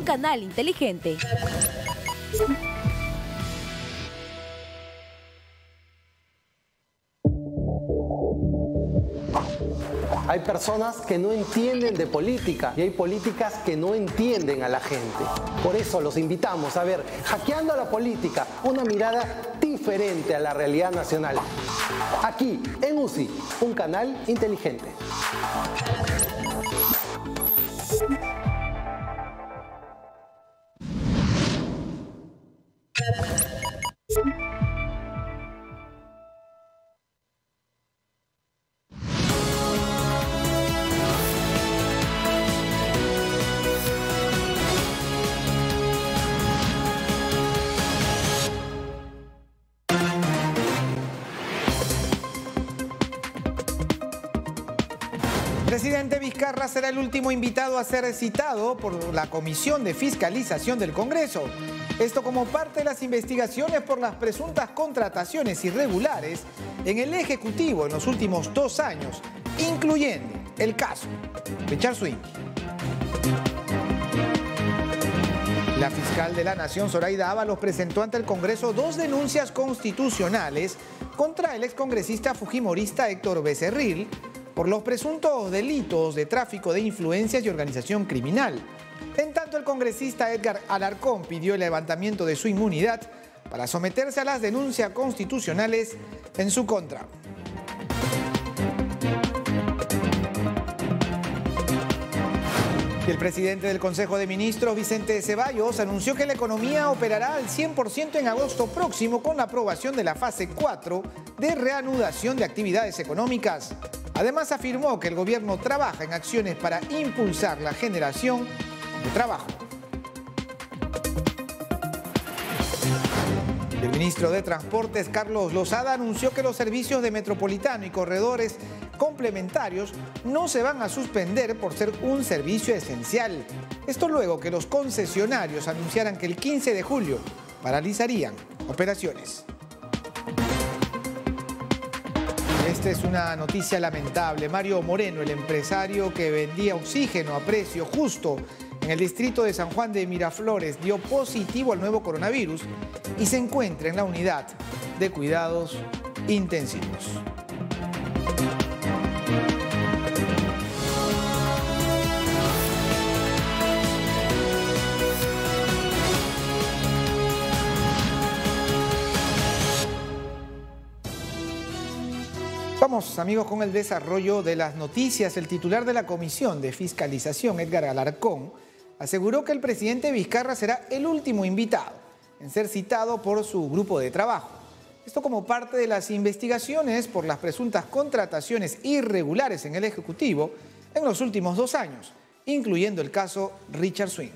canal inteligente. Hay personas que no entienden de política y hay políticas que no entienden a la gente. Por eso los invitamos a ver Hackeando a la Política, una mirada diferente a la realidad nacional. Aquí, en UCI, un canal inteligente. Presidente Vizcarra será el último invitado a ser citado por la Comisión de Fiscalización del Congreso. Esto como parte de las investigaciones por las presuntas contrataciones irregulares en el Ejecutivo en los últimos 2 años, incluyendo el caso Richard Swing. La fiscal de la Nación, Zoraida Ábalos, presentó ante el Congreso 2 denuncias constitucionales contra el excongresista fujimorista Héctor Becerril por los presuntos delitos de tráfico de influencias y organización criminal. En tanto, el congresista Edgar Alarcón pidió el levantamiento de su inmunidad para someterse a las denuncias constitucionales en su contra. El presidente del Consejo de Ministros, Vicente Ceballos, anunció que la economía operará al 100% en agosto próximo con la aprobación de la fase 4 de reanudación de actividades económicas. Además, afirmó que el gobierno trabaja en acciones para impulsar la generación de trabajo. El ministro de Transportes, Carlos Lozada, anunció que los servicios de Metropolitano y corredores complementarios no se van a suspender por ser un servicio esencial. Esto luego que los concesionarios anunciaran que el 15 de julio paralizarían operaciones. Esta es una noticia lamentable. Mario Moreno, el empresario que vendía oxígeno a precio justo en el distrito de San Juan de Miraflores, dio positivo al nuevo coronavirus y se encuentra en la unidad de cuidados intensivos. Vamos, amigos, con el desarrollo de las noticias. El titular de la Comisión de Fiscalización, Edgar Alarcón, aseguró que el presidente Vizcarra será el último invitado en ser citado por su grupo de trabajo. Esto como parte de las investigaciones por las presuntas contrataciones irregulares en el Ejecutivo en los últimos 2 años, incluyendo el caso Richard Swing.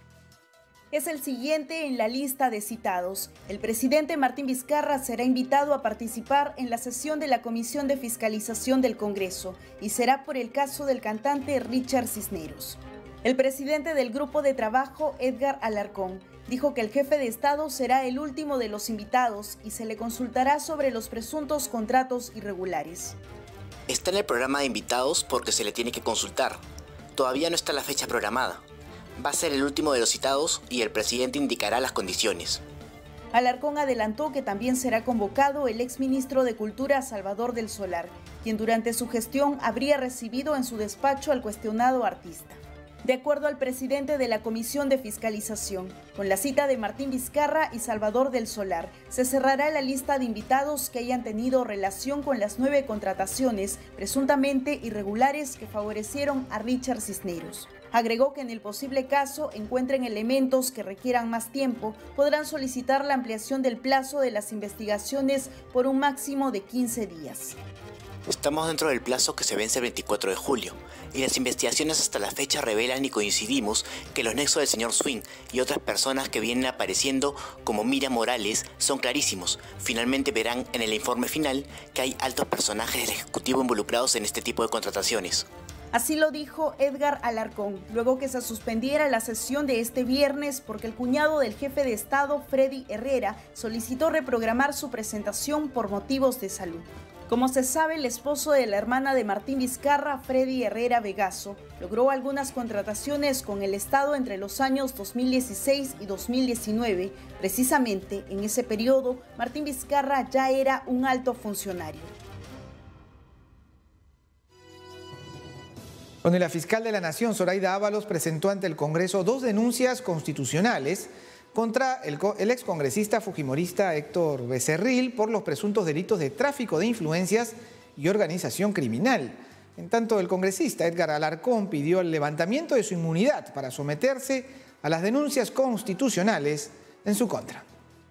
Es el siguiente en la lista de citados. El presidente Martín Vizcarra será invitado a participar en la sesión de la Comisión de Fiscalización del Congreso y será por el caso del cantante Richard Cisneros. El presidente del grupo de trabajo, Edgar Alarcón, dijo que el jefe de Estado será el último de los invitados y se le consultará sobre los presuntos contratos irregulares. Está en el programa de invitados porque se le tiene que consultar. Todavía no está la fecha programada. Va a ser el último de los citados y el presidente indicará las condiciones. Alarcón adelantó que también será convocado el exministro de Cultura Salvador del Solar, quien durante su gestión habría recibido en su despacho al cuestionado artista. De acuerdo al presidente de la Comisión de Fiscalización, con la cita de Martín Vizcarra y Salvador del Solar, se cerrará la lista de invitados que hayan tenido relación con las 9 contrataciones presuntamente irregulares que favorecieron a Richard Cisneros. Agregó que en el posible caso encuentren elementos que requieran más tiempo, podrán solicitar la ampliación del plazo de las investigaciones por un máximo de 15 días. Estamos dentro del plazo que se vence el 24 de julio y las investigaciones hasta la fecha revelan y coincidimos que los nexos del señor Swing y otras personas que vienen apareciendo como Miriam Morales son clarísimos. Finalmente verán en el informe final que hay altos personajes del Ejecutivo involucrados en este tipo de contrataciones. Así lo dijo Edgar Alarcón, luego que se suspendiera la sesión de este viernes porque el cuñado del jefe de Estado, Freddy Herrera, solicitó reprogramar su presentación por motivos de salud. Como se sabe, el esposo de la hermana de Martín Vizcarra, Freddy Herrera Vegaso, logró algunas contrataciones con el Estado entre los años 2016 y 2019. Precisamente en ese periodo, Martín Vizcarra ya era un alto funcionario. Donde la fiscal de la Nación, Zoraida Ábalos, presentó ante el Congreso 2 denuncias constitucionales contra el excongresista fujimorista Héctor Becerril por los presuntos delitos de tráfico de influencias y organización criminal. En tanto, el congresista Edgar Alarcón pidió el levantamiento de su inmunidad para someterse a las denuncias constitucionales en su contra.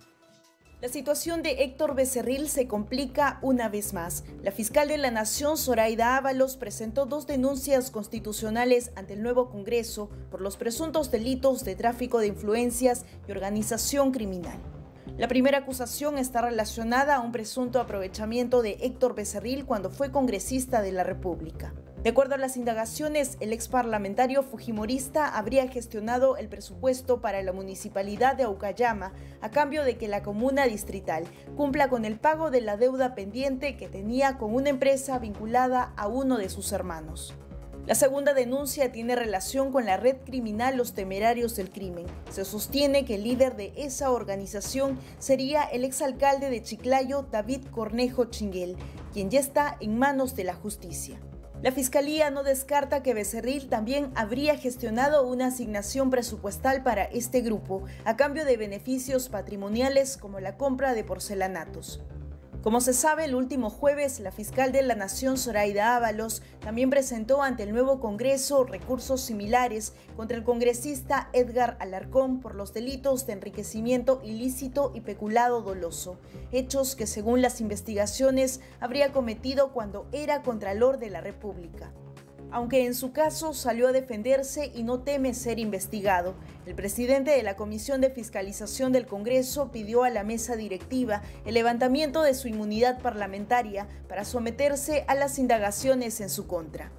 La situación de Héctor Becerril se complica una vez más. La fiscal de la Nación, Zoraida Ábalos, presentó 2 denuncias constitucionales ante el nuevo Congreso por los presuntos delitos de tráfico de influencias y organización criminal. La primera acusación está relacionada a un presunto aprovechamiento de Héctor Becerril cuando fue congresista de la República. De acuerdo a las indagaciones, el ex parlamentario fujimorista habría gestionado el presupuesto para la municipalidad de Aucayama a cambio de que la comuna distrital cumpla con el pago de la deuda pendiente que tenía con una empresa vinculada a uno de sus hermanos. La segunda denuncia tiene relación con la red criminal Los Temerarios del Crimen. Se sostiene que el líder de esa organización sería el exalcalde de Chiclayo, David Cornejo Chinguel, quien ya está en manos de la justicia. La Fiscalía no descarta que Becerril también habría gestionado una asignación presupuestal para este grupo a cambio de beneficios patrimoniales como la compra de porcelanatos. Como se sabe, el último jueves, la fiscal de la Nación, Zoraida Ábalos, también presentó ante el nuevo Congreso recursos similares contra el congresista Edgar Alarcón por los delitos de enriquecimiento ilícito y peculado doloso, hechos que según las investigaciones habría cometido cuando era Contralor de la República. Aunque en su caso salió a defenderse y no teme ser investigado, el presidente de la Comisión de Fiscalización del Congreso pidió a la mesa directiva el levantamiento de su inmunidad parlamentaria para someterse a las indagaciones en su contra.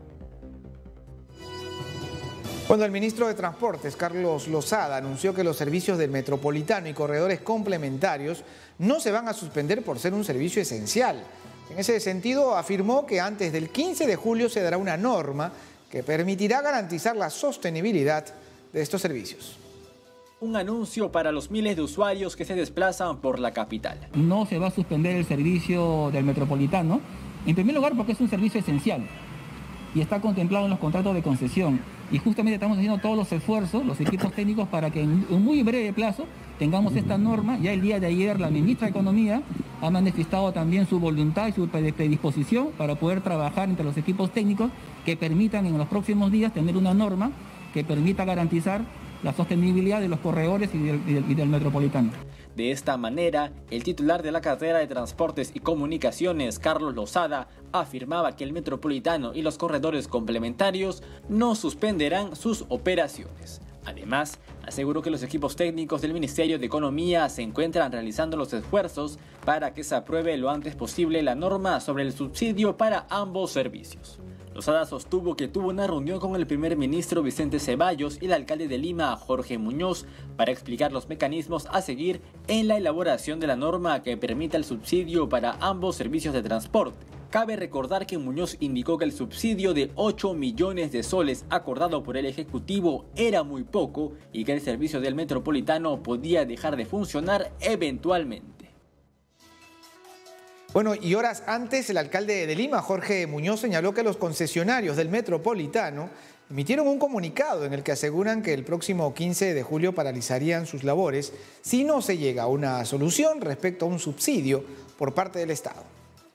Cuando el ministro de Transportes, Carlos Lozada, anunció que los servicios del Metropolitano y corredores complementarios no se van a suspender por ser un servicio esencial. En ese sentido, afirmó que antes del 15 de julio se dará una norma que permitirá garantizar la sostenibilidad de estos servicios. Un anuncio para los miles de usuarios que se desplazan por la capital. No se va a suspender el servicio del Metropolitano, en primer lugar porque es un servicio esencial y está contemplado en los contratos de concesión. Y justamente estamos haciendo todos los esfuerzos, los equipos técnicos, para que en un muy breve plazo tengamos esta norma. Ya el día de ayer la ministra de Economía ha manifestado también su voluntad y su predisposición para poder trabajar entre los equipos técnicos que permitan en los próximos días tener una norma que permita garantizar la sostenibilidad de los corredores y del Metropolitano. De esta manera, el titular de la cartera de Transportes y Comunicaciones, Carlos Lozada, afirmaba que el Metropolitano y los corredores complementarios no suspenderán sus operaciones. Además, aseguró que los equipos técnicos del Ministerio de Economía se encuentran realizando los esfuerzos para que se apruebe lo antes posible la norma sobre el subsidio para ambos servicios. Lozada sostuvo que tuvo una reunión con el primer ministro Vicente Ceballos y el alcalde de Lima, Jorge Muñoz, para explicar los mecanismos a seguir en la elaboración de la norma que permita el subsidio para ambos servicios de transporte. Cabe recordar que Muñoz indicó que el subsidio de 8 millones de soles acordado por el Ejecutivo era muy poco y que el servicio del Metropolitano podía dejar de funcionar eventualmente. Bueno, y horas antes, el alcalde de Lima, Jorge Muñoz, señaló que los concesionarios del Metropolitano emitieron un comunicado en el que aseguran que el próximo 15 de julio paralizarían sus labores si no se llega a una solución respecto a un subsidio por parte del Estado.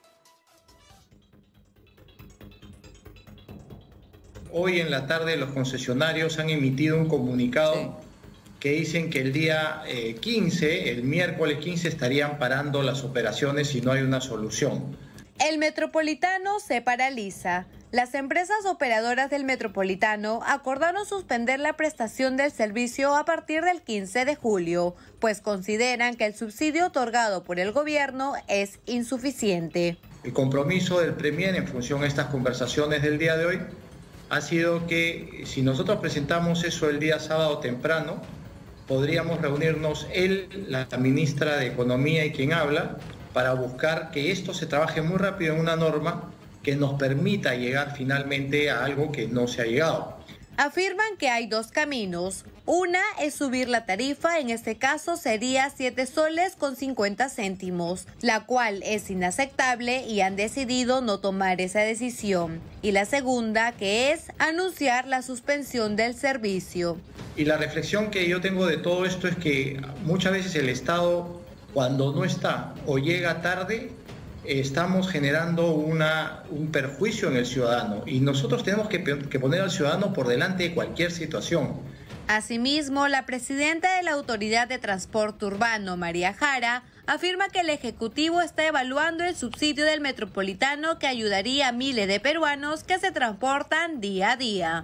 Hoy en la tarde los concesionarios han emitido un comunicado que dicen que el día 15, el miércoles 15, estarían parando las operaciones si no hay una solución. El Metropolitano se paraliza. Las empresas operadoras del Metropolitano acordaron suspender la prestación del servicio a partir del 15 de julio, pues consideran que el subsidio otorgado por el gobierno es insuficiente. El compromiso del Premier en función a estas conversaciones del día de hoy ha sido que si nosotros presentamos eso el día sábado temprano, podríamos reunirnos él, la ministra de Economía y quien habla, para buscar que esto se trabaje muy rápido en una norma que nos permita llegar finalmente a algo que no se ha llegado. Afirman que hay dos caminos. Una es subir la tarifa, en este caso sería 7 soles con 50 céntimos, la cual es inaceptable y han decidido no tomar esa decisión. Y la segunda, que es anunciar la suspensión del servicio. Y la reflexión que yo tengo de todo esto es que muchas veces el Estado, cuando no está o llega tarde, estamos generando un perjuicio en el ciudadano y nosotros tenemos que poner al ciudadano por delante de cualquier situación. Asimismo, la presidenta de la Autoridad de Transporte Urbano, María Jara, afirma que el Ejecutivo está evaluando el subsidio del Metropolitano que ayudaría a miles de peruanos que se transportan día a día.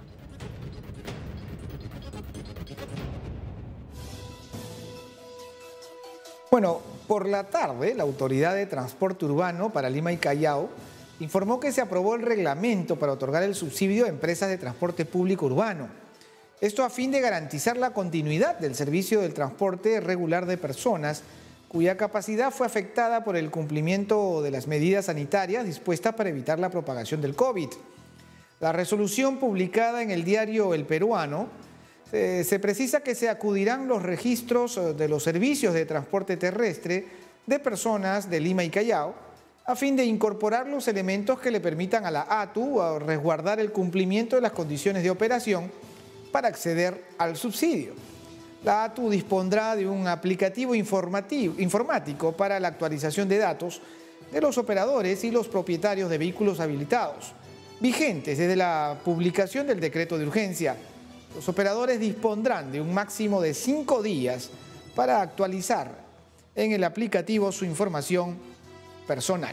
Bueno, por la tarde, la Autoridad de Transporte Urbano para Lima y Callao informó que se aprobó el reglamento para otorgar el subsidio a empresas de transporte público urbano. Esto a fin de garantizar la continuidad del servicio del transporte regular de personas cuya capacidad fue afectada por el cumplimiento de las medidas sanitarias dispuestas para evitar la propagación del COVID. La resolución publicada en el diario El Peruano se precisa que se acudirán los registros de los servicios de transporte terrestre de personas de Lima y Callao a fin de incorporar los elementos que le permitan a la ATU resguardar el cumplimiento de las condiciones de operación para acceder al subsidio. La ATU dispondrá de un aplicativo informático para la actualización de datos de los operadores y los propietarios de vehículos habilitados, vigentes desde la publicación del decreto de urgencia. Los operadores dispondrán de un máximo de 5 días para actualizar en el aplicativo su información personal.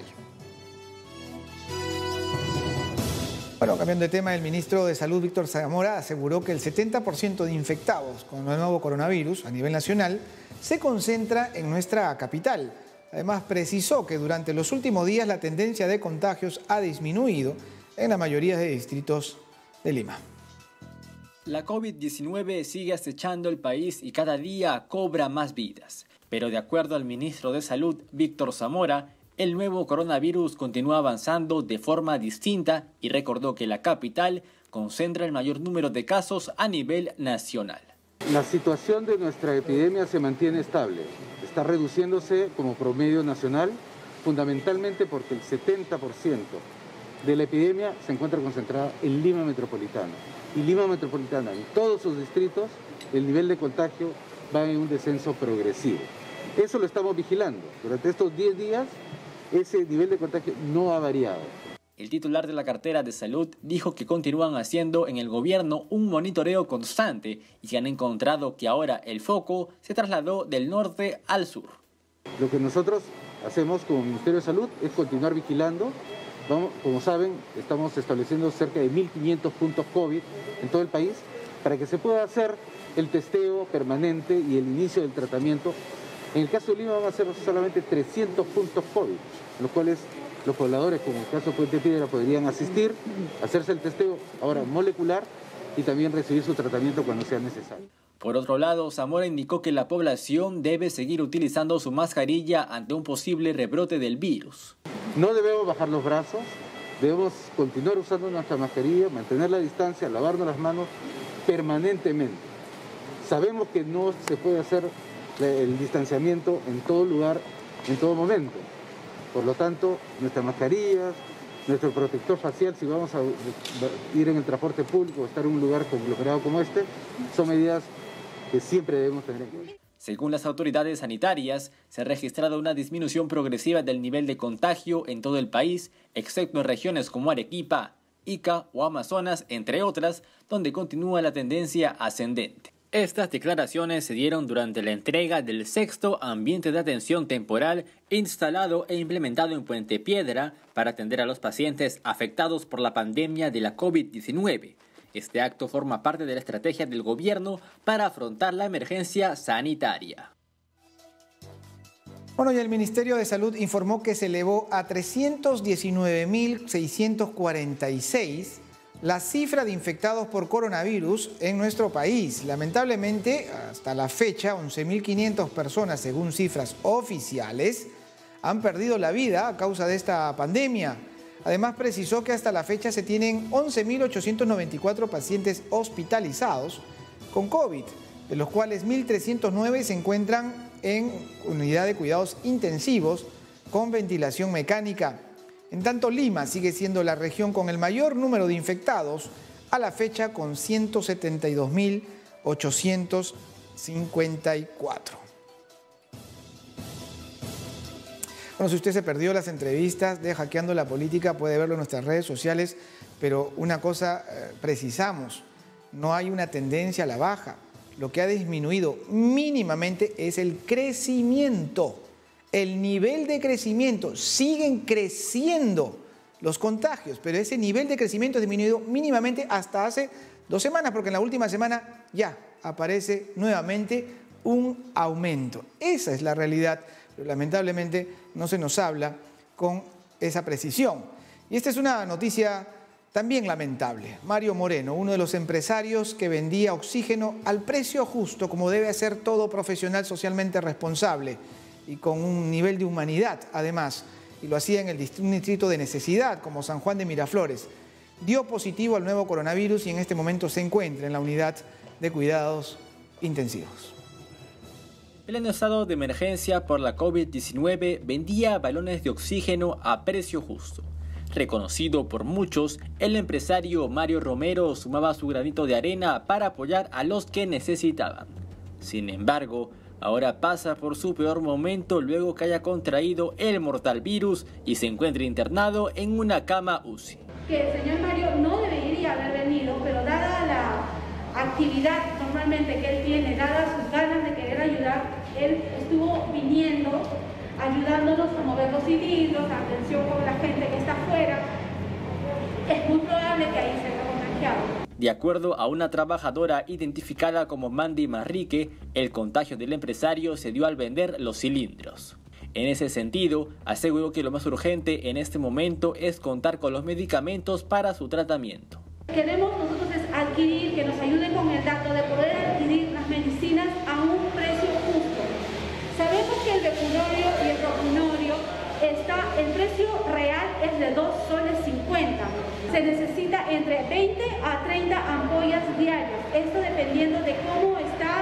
Bueno, cambiando de tema, el ministro de Salud, Víctor Zamora, aseguró que el 70% de infectados con el nuevo coronavirus a nivel nacional se concentra en nuestra capital. Además, precisó que durante los últimos días la tendencia de contagios ha disminuido en la mayoría de distritos de Lima. La COVID-19 sigue acechando el país y cada día cobra más vidas. Pero de acuerdo al ministro de Salud, Víctor Zamora, el nuevo coronavirus continúa avanzando de forma distinta y recordó que la capital concentra el mayor número de casos a nivel nacional. La situación de nuestra epidemia se mantiene estable. Está reduciéndose como promedio nacional, fundamentalmente porque el 70% de la epidemia se encuentra concentrada en Lima Metropolitana. Y Lima Metropolitana, en todos sus distritos, el nivel de contagio va en un descenso progresivo. Eso lo estamos vigilando. Durante estos 10 días, ese nivel de contagio no ha variado. El titular de la cartera de salud dijo que continúan haciendo en el gobierno un monitoreo constante y que han encontrado que ahora el foco se trasladó del norte al sur. Lo que nosotros hacemos como Ministerio de Salud es continuar vigilando. Como saben, estamos estableciendo cerca de 1.500 puntos COVID en todo el país para que se pueda hacer el testeo permanente y el inicio del tratamiento. En el caso de Lima van a ser solamente 300 puntos COVID, en los cuales los pobladores, como el caso de Puente Piedra, podrían asistir, hacerse el testeo ahora molecular y también recibir su tratamiento cuando sea necesario. Por otro lado, Zamora indicó que la población debe seguir utilizando su mascarilla ante un posible rebrote del virus. No debemos bajar los brazos, debemos continuar usando nuestra mascarilla, mantener la distancia, lavarnos las manos permanentemente. Sabemos que no se puede hacer el distanciamiento en todo lugar, en todo momento. Por lo tanto, nuestras mascarillas, nuestro protector facial, si vamos a ir en el transporte público o estar en un lugar conglomerado como este, son medidas que siempre debemos tener en cuenta. Según las autoridades sanitarias, se ha registrado una disminución progresiva del nivel de contagio en todo el país, excepto en regiones como Arequipa, Ica o Amazonas, entre otras, donde continúa la tendencia ascendente. Estas declaraciones se dieron durante la entrega del 6º ambiente de atención temporal instalado e implementado en Puente Piedra para atender a los pacientes afectados por la pandemia de la COVID-19. Este acto forma parte de la estrategia del gobierno para afrontar la emergencia sanitaria. Bueno, y el Ministerio de Salud informó que se elevó a 319.646 la cifra de infectados por coronavirus en nuestro país. Lamentablemente, hasta la fecha, 11.500 personas, según cifras oficiales, han perdido la vida a causa de esta pandemia. Además, precisó que hasta la fecha se tienen 11.894 pacientes hospitalizados con COVID, de los cuales 1.309 se encuentran en unidad de cuidados intensivos con ventilación mecánica. En tanto, Lima sigue siendo la región con el mayor número de infectados a la fecha, con 172.854. Bueno, si usted se perdió las entrevistas de Hackeando la Política, puede verlo en nuestras redes sociales, pero una cosa precisamos, no hay una tendencia a la baja. Lo que ha disminuido mínimamente es el crecimiento, el nivel de crecimiento. Siguen creciendo los contagios, pero ese nivel de crecimiento ha disminuido mínimamente hasta hace 2 semanas, porque en la última semana ya aparece nuevamente un aumento. Esa es la realidad, pero lamentablemente no se nos habla con esa precisión. Y esta es una noticia también lamentable. Mario Moreno, uno de los empresarios que vendía oxígeno al precio justo, como debe hacer todo profesional socialmente responsable y con un nivel de humanidad, además, y lo hacía en un distrito de necesidad, como San Juan de Miraflores, dio positivo al nuevo coronavirus y en este momento se encuentra en la unidad de cuidados intensivos. En estado de emergencia por la COVID-19 vendía balones de oxígeno a precio justo. Reconocido por muchos, el empresario Mario Romero sumaba su granito de arena para apoyar a los que necesitaban. Sin embargo, ahora pasa por su peor momento luego que haya contraído el mortal virus y se encuentre internado en una cama UCI. Que el señor Mario no debería haber venido, pero dada la actividad normalmente que él tiene, dadas sus ganas de querer ayudar, él estuvo viniendo, ayudándonos a mover los cilindros, a atención con la gente que está afuera. Es muy probable que ahí se haya contagiado. De acuerdo a una trabajadora identificada como Mandy Marrique, el contagio del empresario se dio al vender los cilindros. En ese sentido, aseguró que lo más urgente en este momento es contar con los medicamentos para su tratamiento. Queremos nosotros es adquirir, que nos ayuden con el dato de poder adquirir las medicinas a un precio justo. Sabemos que el Becunorio y el Rocunorio el precio real es de 2,50 soles. Se necesita entre 20 a 30 ampollas diarias. Esto dependiendo de cómo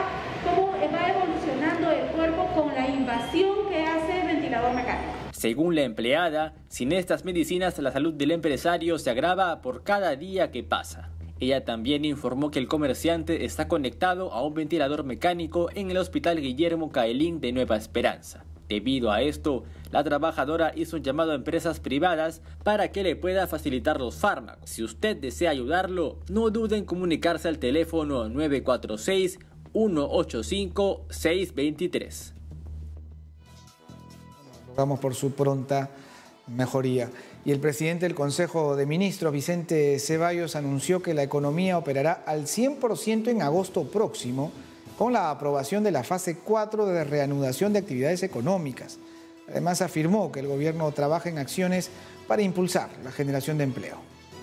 va evolucionando el cuerpo con la invasión que hace el ventilador mecánico. Según la empleada, sin estas medicinas la salud del empresario se agrava por cada día que pasa. Ella también informó que el comerciante está conectado a un ventilador mecánico en el Hospital Guillermo Caelín de Nueva Esperanza. Debido a esto, la trabajadora hizo un llamado a empresas privadas para que le pueda facilitar los fármacos. Si usted desea ayudarlo, no dude en comunicarse al teléfono 946-185-623. Rogamos por su pronta mejoría. Y el presidente del Consejo de Ministros, Vicente Ceballos, anunció que la economía operará al 100% en agosto próximo con la aprobación de la fase 4 de reanudación de actividades económicas. Además, afirmó que el gobierno trabaja en acciones para impulsar la generación de empleo.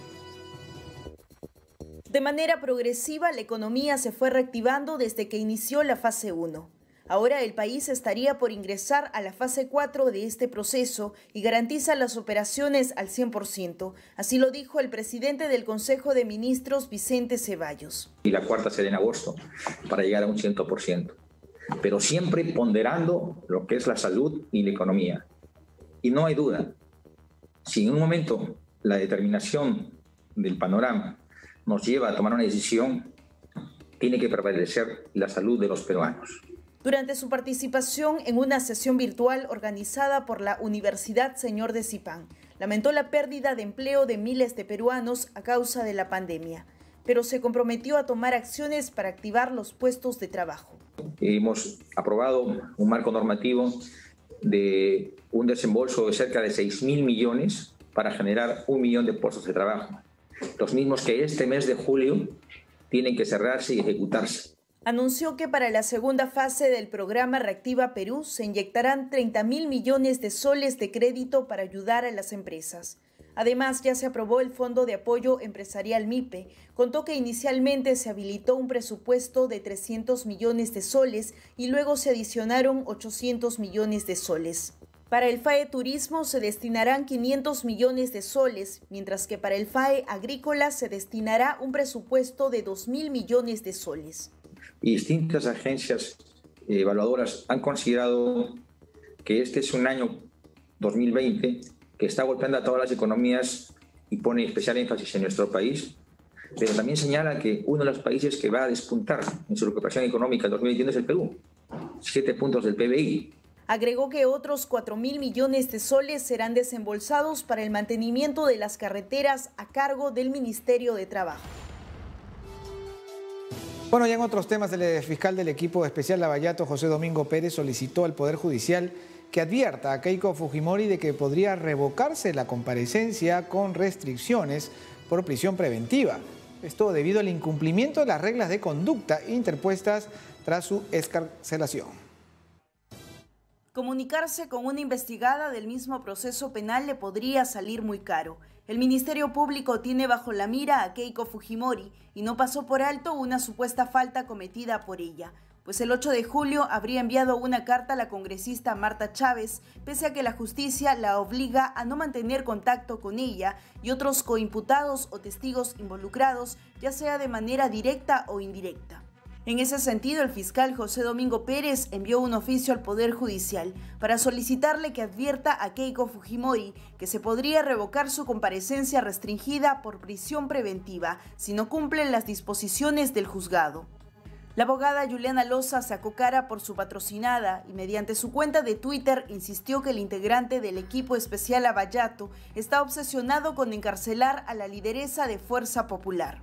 De manera progresiva, la economía se fue reactivando desde que inició la fase 1. Ahora el país estaría por ingresar a la fase 4 de este proceso y garantiza las operaciones al 100%. Así lo dijo el presidente del Consejo de Ministros, Vicente Ceballos. Y la cuarta será en agosto, para llegar a un 100%. Pero siempre ponderando lo que es la salud y la economía. Y no hay duda, si en un momento la determinación del panorama nos lleva a tomar una decisión, tiene que prevalecer la salud de los peruanos. Durante su participación en una sesión virtual organizada por la Universidad Señor de Zipán, lamentó la pérdida de empleo de miles de peruanos a causa de la pandemia, pero se comprometió a tomar acciones para activar los puestos de trabajo. Hemos aprobado un marco normativo de un desembolso de cerca de 6.000 millones para generar 1 millón de puestos de trabajo, los mismos que este mes de julio tienen que cerrarse y ejecutarse. Anunció que para la segunda fase del programa Reactiva Perú se inyectarán 30.000 millones de soles de crédito para ayudar a las empresas. Además, ya se aprobó el Fondo de Apoyo Empresarial MIPE. Contó que inicialmente se habilitó un presupuesto de 300 millones de soles y luego se adicionaron 800 millones de soles. Para el FAE Turismo se destinarán 500 millones de soles, mientras que para el FAE Agrícola se destinará un presupuesto de 2.000 millones de soles. Y distintas agencias evaluadoras han considerado que este es un año 2020 que está golpeando a todas las economías y pone especial énfasis en nuestro país, pero también señala que uno de los países que va a despuntar en su recuperación económica en 2021 es el Perú, 7 puntos del PBI. Agregó que otros 4.000 millones de soles serán desembolsados para el mantenimiento de las carreteras a cargo del Ministerio de Trabajo. Bueno, ya en otros temas, el fiscal del equipo especial Lavallato, José Domingo Pérez, solicitó al Poder Judicial que advierta a Keiko Fujimori de que podría revocarse la comparecencia con restricciones por prisión preventiva. Esto debido al incumplimiento de las reglas de conducta interpuestas tras su excarcelación. Comunicarse con una investigada del mismo proceso penal le podría salir muy caro. El Ministerio Público tiene bajo la mira a Keiko Fujimori y no pasó por alto una supuesta falta cometida por ella, pues el 8 de julio habría enviado una carta a la congresista Marta Chávez, pese a que la justicia la obliga a no mantener contacto con ella y otros coimputados o testigos involucrados, ya sea de manera directa o indirecta. En ese sentido, el fiscal José Domingo Pérez envió un oficio al Poder Judicial para solicitarle que advierta a Keiko Fujimori que se podría revocar su comparecencia restringida por prisión preventiva si no cumplen las disposiciones del juzgado. La abogada Juliana Loza sacó cara por su patrocinada y mediante su cuenta de Twitter insistió que el integrante del equipo especial Lavallato está obsesionado con encarcelar a la lideresa de Fuerza Popular.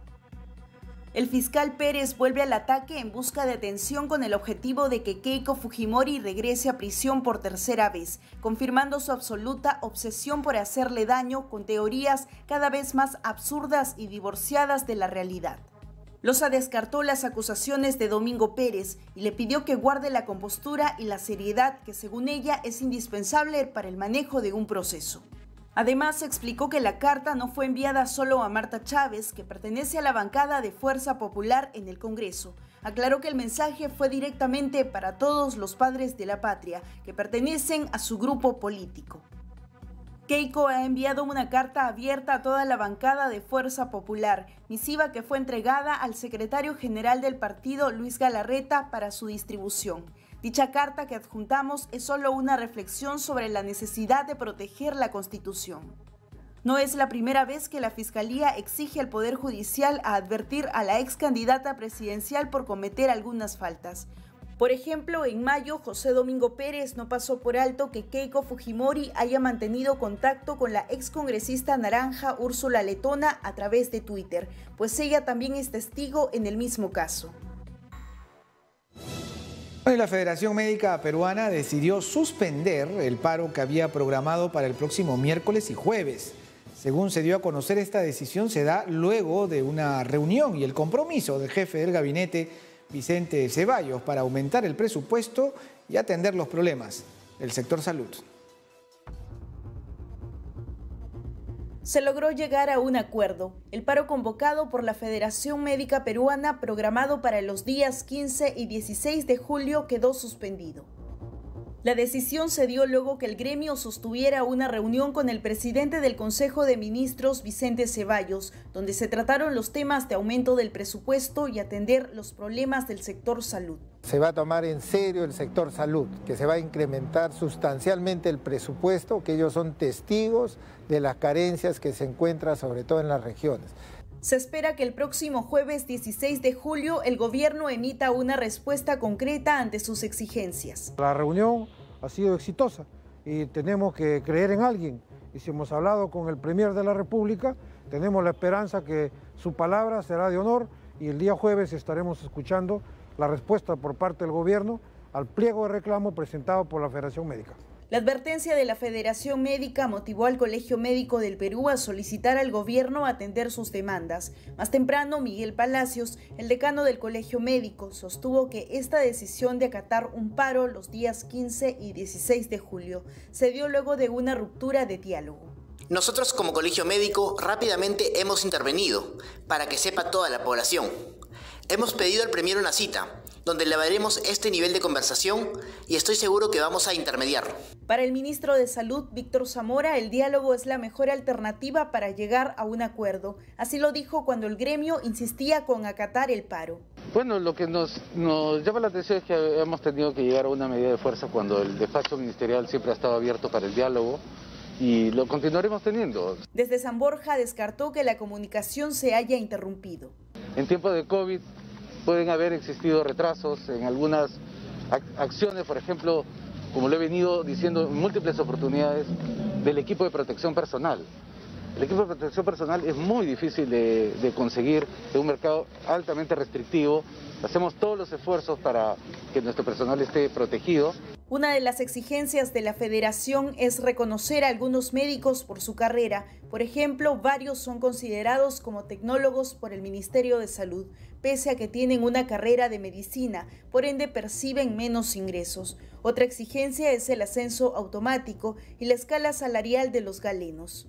El fiscal Pérez vuelve al ataque en busca de atención con el objetivo de que Keiko Fujimori regrese a prisión por tercera vez, confirmando su absoluta obsesión por hacerle daño con teorías cada vez más absurdas y divorciadas de la realidad. Loza descartó las acusaciones de Domingo Pérez y le pidió que guarde la compostura y la seriedad que según ella es indispensable para el manejo de un proceso. Además, explicó que la carta no fue enviada solo a Marta Chávez, que pertenece a la bancada de Fuerza Popular en el Congreso. Aclaró que el mensaje fue directamente para todos los padres de la patria, que pertenecen a su grupo político. Keiko ha enviado una carta abierta a toda la bancada de Fuerza Popular, misiva que fue entregada al secretario general del partido, Luis Galarreta, para su distribución. Dicha carta que adjuntamos es solo una reflexión sobre la necesidad de proteger la Constitución. No es la primera vez que la Fiscalía exige al Poder Judicial a advertir a la ex candidata presidencial por cometer algunas faltas. Por ejemplo, en mayo, José Domingo Pérez no pasó por alto que Keiko Fujimori haya mantenido contacto con la excongresista naranja Úrsula Letona a través de Twitter, pues ella también es testigo en el mismo caso. La Federación Médica Peruana decidió suspender el paro que había programado para el próximo miércoles y jueves. Según se dio a conocer, esta decisión se da luego de una reunión y el compromiso del jefe del gabinete, Vicente Ceballos, para aumentar el presupuesto y atender los problemas del sector salud. Se logró llegar a un acuerdo. El paro convocado por la Federación Médica Peruana, programado para los días 15 y 16 de julio, quedó suspendido. La decisión se dio luego que el gremio sostuviera una reunión con el presidente del Consejo de Ministros, Vicente Ceballos, donde se trataron los temas de aumento del presupuesto y atender los problemas del sector salud. Se va a tomar en serio el sector salud, que se va a incrementar sustancialmente el presupuesto, que ellos son testigos de las carencias que se encuentran sobre todo en las regiones. Se espera que el próximo jueves 16 de julio el gobierno emita una respuesta concreta ante sus exigencias. La reunión ha sido exitosa y tenemos que creer en alguien. Y si hemos hablado con el Premier de la República, tenemos la esperanza que su palabra será de honor y el día jueves estaremos escuchando la respuesta por parte del gobierno al pliego de reclamo presentado por la Federación Médica. La advertencia de la Federación Médica motivó al Colegio Médico del Perú a solicitar al gobierno atender sus demandas. Más temprano, Miguel Palacios, el decano del Colegio Médico, sostuvo que esta decisión de acatar un paro los días 15 y 16 de julio se dio luego de una ruptura de diálogo. Nosotros como Colegio Médico rápidamente hemos intervenido para que sepa toda la población. Hemos pedido al Premier una cita, donde elevaremos este nivel de conversación y estoy seguro que vamos a intermediar. Para el ministro de Salud, Víctor Zamora, el diálogo es la mejor alternativa para llegar a un acuerdo. Así lo dijo cuando el gremio insistía con acatar el paro. Bueno, lo que nos llama la atención es que hemos tenido que llegar a una medida de fuerza cuando el despacho ministerial siempre ha estado abierto para el diálogo y lo continuaremos teniendo. Desde San Borja descartó que la comunicación se haya interrumpido. En tiempos de COVID pueden haber existido retrasos en algunas acciones, por ejemplo, como lo he venido diciendo en múltiples oportunidades, del equipo de protección personal. El equipo de protección personal es muy difícil de conseguir en un mercado altamente restrictivo. Hacemos todos los esfuerzos para que nuestro personal esté protegido. Una de las exigencias de la federación es reconocer a algunos médicos por su carrera. Por ejemplo, varios son considerados como tecnólogos por el Ministerio de Salud, pese a que tienen una carrera de medicina, por ende perciben menos ingresos. Otra exigencia es el ascenso automático y la escala salarial de los galenos.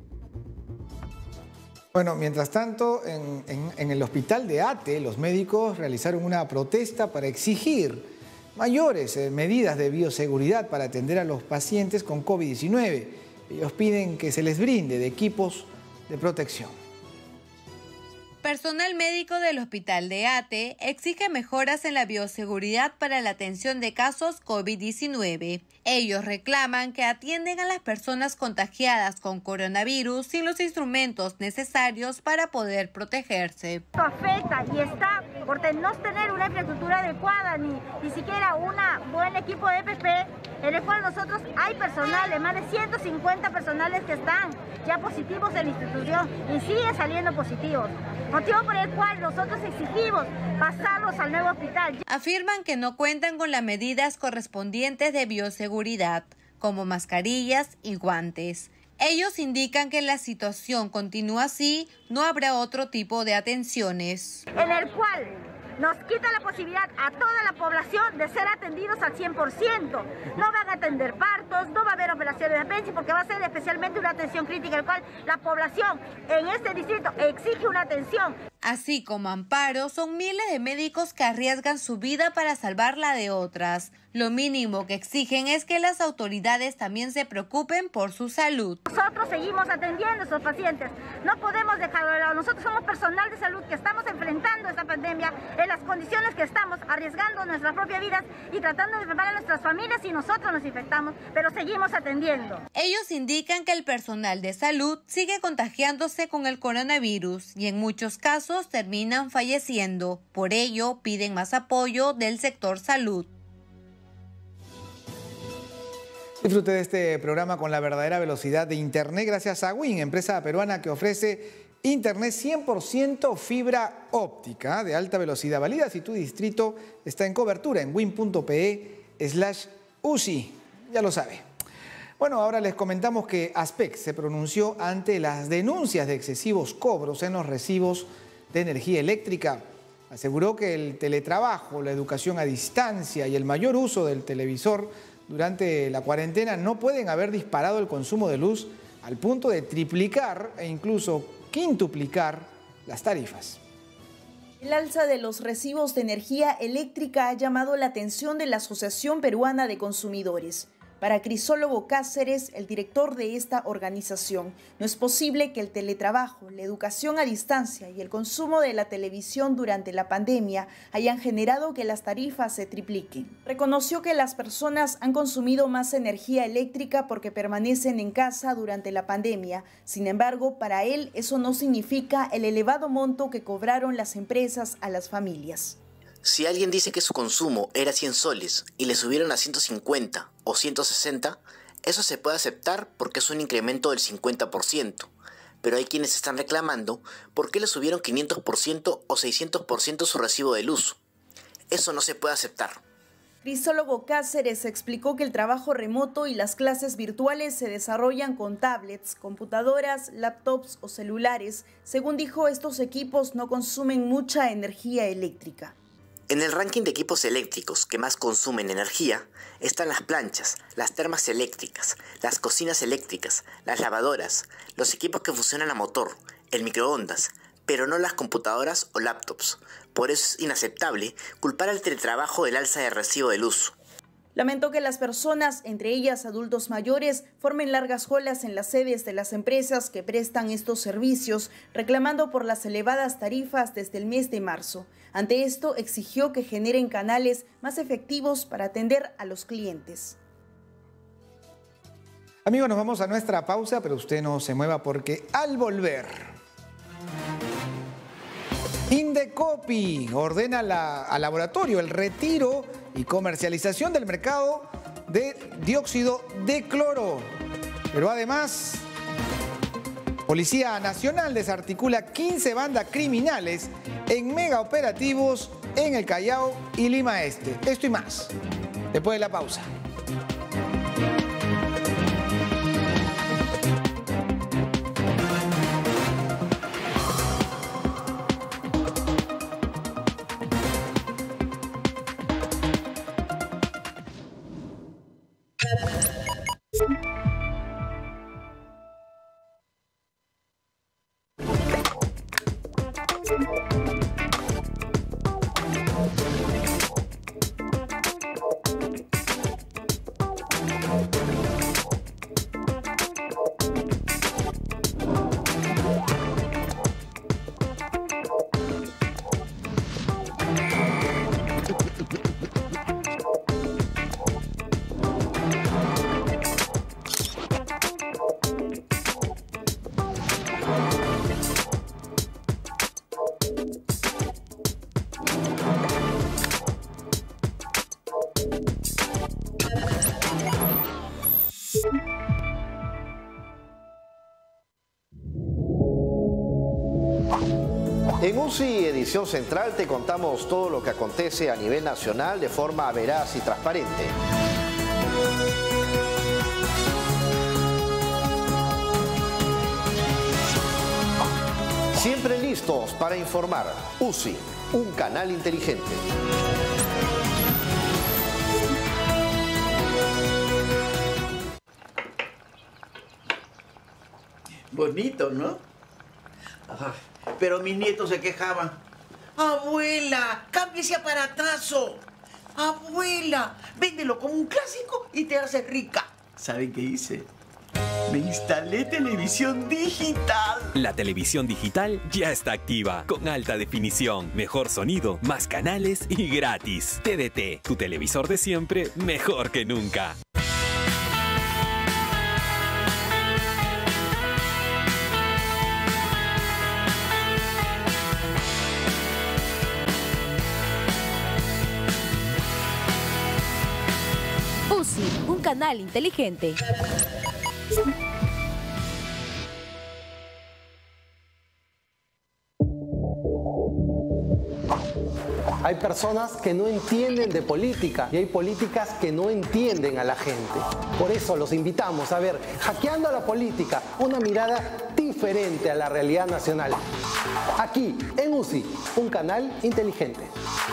Bueno, mientras tanto, en el hospital de Ate, los médicos realizaron una protesta para exigir mayores medidas de bioseguridad para atender a los pacientes con COVID-19. Ellos piden que se les brinde de equipos de protección. Personal médico del hospital de Ate exige mejoras en la bioseguridad para la atención de casos COVID-19. Ellos reclaman que atienden a las personas contagiadas con coronavirus sin los instrumentos necesarios para poder protegerse. Esto afecta y está por no tener una infraestructura adecuada ni siquiera un buen equipo de EPP, en el cual nosotros hay personal, más de 150 personales que están ya positivos en la institución y siguen saliendo positivos. Motivo por el cual nosotros exigimos pasarlos al nuevo hospital. Afirman que no cuentan con las medidas correspondientes de bioseguridad, como mascarillas y guantes. Ellos indican que la situación continúa así, no habrá otro tipo de atenciones. En el cual nos quita la posibilidad a toda la población de ser atendidos al 100%. No van a atender partos, no va a haber operaciones de apéndice porque va a ser especialmente una atención crítica, el cual la población en este distrito exige una atención. Así como amparo, son miles de médicos que arriesgan su vida para salvar la de otras. Lo mínimo que exigen es que las autoridades también se preocupen por su salud. Nosotros seguimos atendiendo a esos pacientes. No podemos dejarlo de lado. Nosotros somos personal de salud que estamos enfrentando esta pandemia en las condiciones que estamos, arriesgando nuestras propias vidas y tratando de salvar a nuestras familias si nosotros nos infectamos, pero seguimos atendiendo. Ellos indican que el personal de salud sigue contagiándose con el coronavirus y en muchos casos terminan falleciendo. Por ello, piden más apoyo del sector salud. Disfrute de este programa con la verdadera velocidad de Internet gracias a WIN, empresa peruana que ofrece Internet 100% fibra óptica de alta velocidad. Valida si tu distrito está en cobertura en win.pe/UCI. Ya lo sabe. Bueno, ahora les comentamos que ASPEC se pronunció ante las denuncias de excesivos cobros en los recibos de energía eléctrica. Aseguró que el teletrabajo, la educación a distancia y el mayor uso del televisor durante la cuarentena no pueden haber disparado el consumo de luz al punto de triplicar e incluso quintuplicar las tarifas. El alza de los recibos de energía eléctrica ha llamado la atención de la Asociación Peruana de Consumidores. Para Crisólogo Cáceres, el director de esta organización, no es posible que el teletrabajo, la educación a distancia y el consumo de la televisión durante la pandemia hayan generado que las tarifas se tripliquen. Reconoció que las personas han consumido más energía eléctrica porque permanecen en casa durante la pandemia. Sin embargo, para él eso no significa el elevado monto que cobraron las empresas a las familias. Si alguien dice que su consumo era 100 soles y le subieron a 150 o 160, eso se puede aceptar porque es un incremento del 50%. Pero hay quienes están reclamando por qué le subieron 500% o 600% su recibo de luz. Eso no se puede aceptar. Crisólogo Cáceres explicó que el trabajo remoto y las clases virtuales se desarrollan con tablets, computadoras, laptops o celulares. Según dijo, estos equipos no consumen mucha energía eléctrica. En el ranking de equipos eléctricos que más consumen energía están las planchas, las termas eléctricas, las cocinas eléctricas, las lavadoras, los equipos que funcionan a motor, el microondas, pero no las computadoras o laptops. Por eso es inaceptable culpar al teletrabajo del alza de recibo de luz. Lamentó que las personas, entre ellas adultos mayores, formen largas colas en las sedes de las empresas que prestan estos servicios, reclamando por las elevadas tarifas desde el mes de marzo. Ante esto, exigió que generen canales más efectivos para atender a los clientes. Amigos, nos vamos a nuestra pausa, pero usted no se mueva porque al volver, Indecopi ordena al laboratorio el retiro y comercialización del mercado de dióxido de cloro. Pero además, Policía Nacional desarticula 15 bandas criminales en megaoperativos en el Callao y Lima Este. Esto y más, después de la pausa. En UCI Edición Central te contamos todo lo que acontece a nivel nacional de forma veraz y transparente. Siempre listos para informar. UCI, un canal inteligente. Bonito, ¿no? Ajá. Pero mis nietos se quejaban. Abuela, cambie ese aparatazo. Abuela, véndelo como un clásico y te haces rica. ¿Saben qué hice? Me instalé televisión digital. La televisión digital ya está activa, con alta definición, mejor sonido, más canales y gratis. TDT, tu televisor de siempre, mejor que nunca. UCI, un canal inteligente. Hay personas que no entienden de política y hay políticas que no entienden a la gente. Por eso los invitamos a ver Hackeando a la Política, una mirada diferente a la realidad nacional. Aquí, en UCI, un canal inteligente.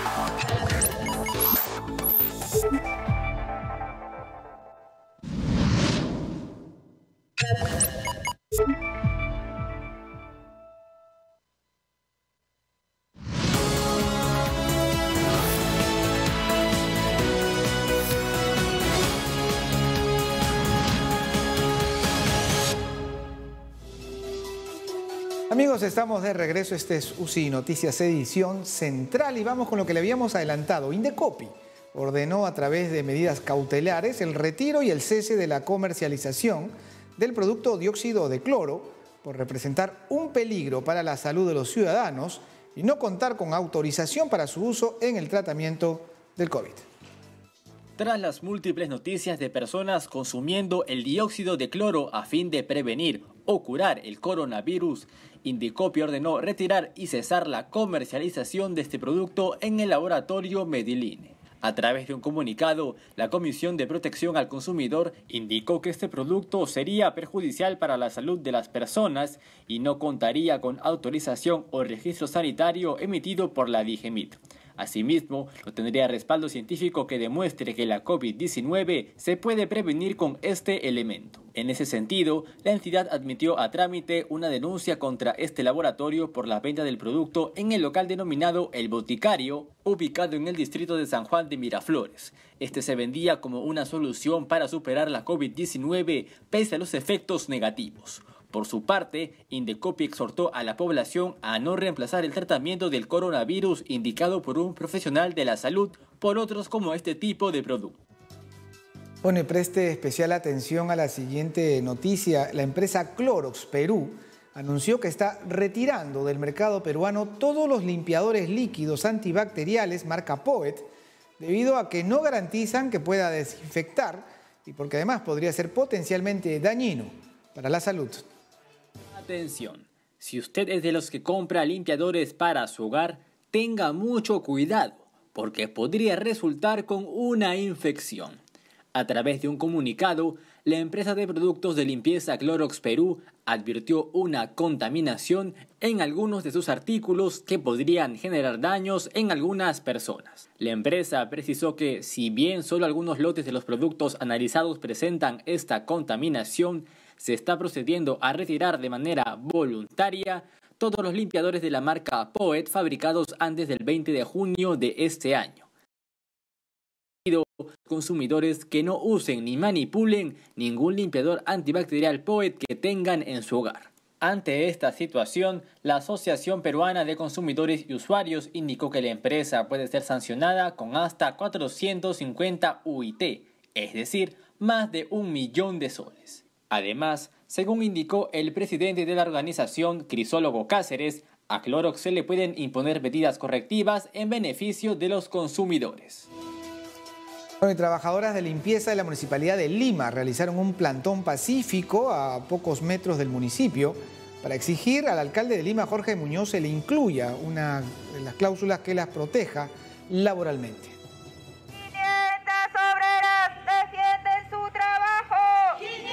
Amigos, estamos de regreso. Este es UCI Noticias Edición Central y vamos con lo que le habíamos adelantado. Indecopi ordenó a través de medidas cautelares el retiro y el cese de la comercialización del producto dióxido de cloro por representar un peligro para la salud de los ciudadanos y no contar con autorización para su uso en el tratamiento del COVID. Tras las múltiples noticias de personas consumiendo el dióxido de cloro a fin de prevenir o curar el coronavirus, Indecopi ordenó retirar y cesar la comercialización de este producto en el laboratorio Medellín. A través de un comunicado, la Comisión de Protección al Consumidor indicó que este producto sería perjudicial para la salud de las personas y no contaría con autorización o registro sanitario emitido por la DIGEMIT. Asimismo, no tendría respaldo científico que demuestre que la COVID-19 se puede prevenir con este elemento. En ese sentido, la entidad admitió a trámite una denuncia contra este laboratorio por la venta del producto en el local denominado El Boticario, ubicado en el distrito de San Juan de Miraflores. Este se vendía como una solución para superar la COVID-19 pese a los efectos negativos. Por su parte, Indecopi exhortó a la población a no reemplazar el tratamiento del coronavirus indicado por un profesional de la salud por otros como este tipo de productos. Bueno, y preste especial atención a la siguiente noticia. La empresa Clorox Perú anunció que está retirando del mercado peruano todos los limpiadores líquidos antibacteriales marca Poet, debido a que no garantizan que pueda desinfectar y porque además podría ser potencialmente dañino para la salud. Atención, si usted es de los que compra limpiadores para su hogar, tenga mucho cuidado, porque podría resultar con una infección. A través de un comunicado, la empresa de productos de limpieza Clorox Perú advirtió una contaminación en algunos de sus artículos que podrían generar daños en algunas personas. La empresa precisó que, si bien solo algunos lotes de los productos analizados presentan esta contaminación, se está procediendo a retirar de manera voluntaria todos los limpiadores de la marca Poet fabricados antes del 20 de junio de este año. Consumidores que no usen ni manipulen ningún limpiador antibacterial Poet que tengan en su hogar. Ante esta situación, la Asociación Peruana de Consumidores y Usuarios indicó que la empresa puede ser sancionada con hasta 450 UIT, es decir, más de 1 millón de soles. Además, según indicó el presidente de la organización, Crisólogo Cáceres, a Clorox se le pueden imponer medidas correctivas en beneficio de los consumidores. Bueno, y trabajadoras de limpieza de la Municipalidad de Lima realizaron un plantón pacífico a pocos metros del municipio para exigir al alcalde de Lima, Jorge Muñoz, se le incluya una de las cláusulas que las proteja laboralmente. 500 obreras defienden su trabajo. 500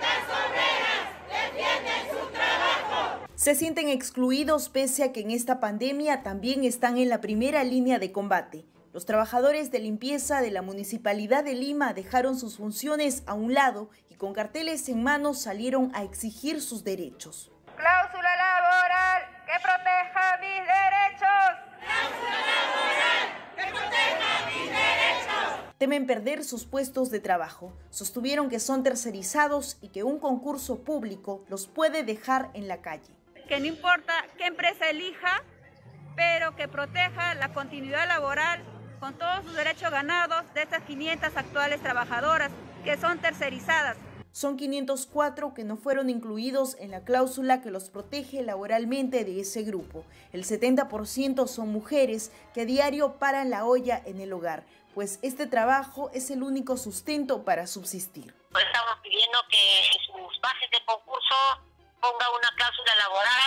obreras defienden su trabajo. Se sienten excluidos pese a que en esta pandemia también están en la primera línea de combate. Los trabajadores de limpieza de la Municipalidad de Lima dejaron sus funciones a un lado y con carteles en mano salieron a exigir sus derechos. Cláusula laboral que proteja mis derechos. Cláusula laboral que proteja mis derechos. Temen perder sus puestos de trabajo. Sostuvieron que son tercerizados y que un concurso público los puede dejar en la calle. Que no importa qué empresa elija, pero que proteja la continuidad laboral con todos sus derechos ganados de estas 500 actuales trabajadoras que son tercerizadas. Son 504 que no fueron incluidos en la cláusula que los protege laboralmente de ese grupo. El 70% son mujeres que a diario paran la olla en el hogar, pues este trabajo es el único sustento para subsistir. Estamos pidiendo que en sus bases de concurso ponga una cláusula laboral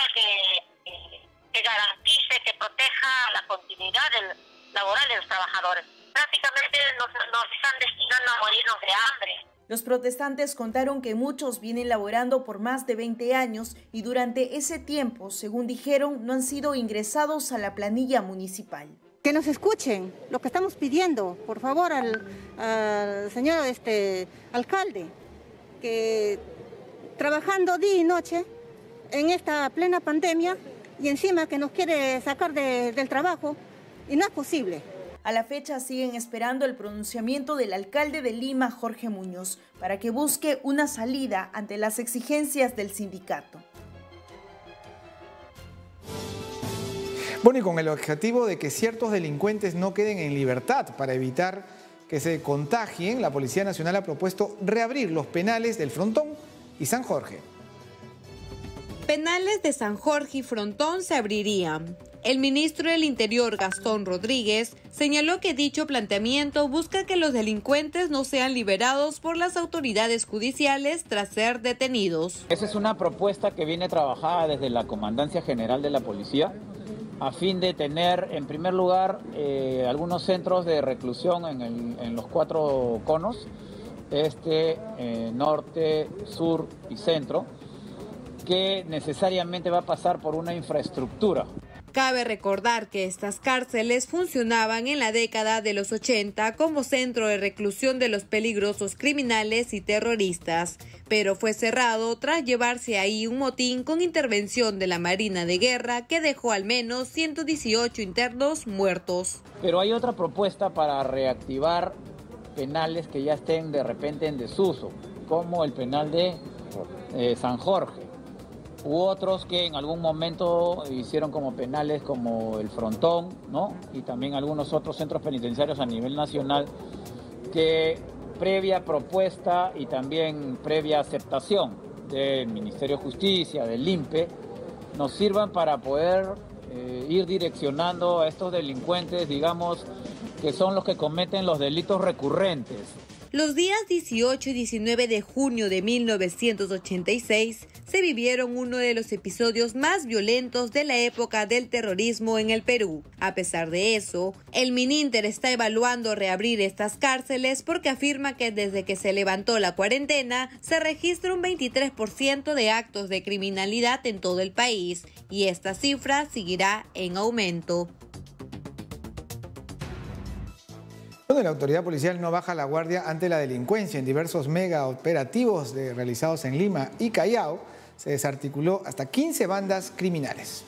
que garantice, que proteja la continuidad laboral de los trabajadores. Prácticamente nos están destinando a morirnos de hambre. Los protestantes contaron que muchos vienen laborando por más de 20 años y durante ese tiempo, según dijeron, no han sido ingresados a la planilla municipal. Que nos escuchen lo que estamos pidiendo, por favor, al señor alcalde, que trabajando día y noche en esta plena pandemia y encima que nos quiere sacar del trabajo, y no es posible. A la fecha siguen esperando el pronunciamiento del alcalde de Lima, Jorge Muñoz, para que busque una salida ante las exigencias del sindicato. Bueno, y con el objetivo de que ciertos delincuentes no queden en libertad para evitar que se contagien, la Policía Nacional ha propuesto reabrir los penales del Frontón y San Jorge. Penales de San Jorge y Frontón se abrirían. El ministro del Interior, Gastón Rodríguez, señaló que dicho planteamiento busca que los delincuentes no sean liberados por las autoridades judiciales tras ser detenidos. Esa es una propuesta que viene trabajada desde la Comandancia General de la Policía a fin de tener, en primer lugar, algunos centros de reclusión en los 4 conos, norte, sur y centro, que necesariamente va a pasar por una infraestructura. Cabe recordar que estas cárceles funcionaban en la década de los 80 como centro de reclusión de los peligrosos criminales y terroristas, pero fue cerrado tras llevarse ahí un motín con intervención de la Marina de Guerra que dejó al menos 118 internos muertos. Pero hay otra propuesta para reactivar penales que ya estén de repente en desuso, como el penal de San Jorge, u otros que en algún momento hicieron como penales como el Frontón, ¿no? Y también algunos otros centros penitenciarios a nivel nacional que previa propuesta y también previa aceptación del Ministerio de Justicia, del INPE, nos sirvan para poder ir direccionando a estos delincuentes, digamos, que son los que cometen los delitos recurrentes. Los días 18 y 19 de junio de 1986 se vivieron uno de los episodios más violentos de la época del terrorismo en el Perú. A pesar de eso, el Mininter está evaluando reabrir estas cárceles porque afirma que desde que se levantó la cuarentena se registra un 23% de actos de criminalidad en todo el país y esta cifra seguirá en aumento. Bueno, la autoridad policial no baja la guardia ante la delincuencia. En diversos mega operativos realizados en Lima y Callao se desarticuló hasta 15 bandas criminales.